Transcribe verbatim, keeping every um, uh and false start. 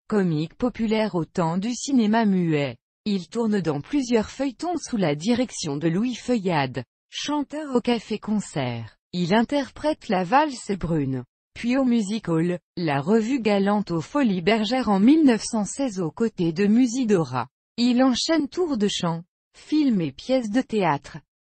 Comique populaire au temps du cinéma muet, il tourne dans plusieurs feuilletons sous la direction de Louis Feuillade. Chanteur au café-concert, il interprète la valse brune. Puis au Music Hall, la revue Galante aux Folies Bergères en mille neuf cent seize aux côtés de Musidora. Il enchaîne tours de chant, films et pièces de théâtre.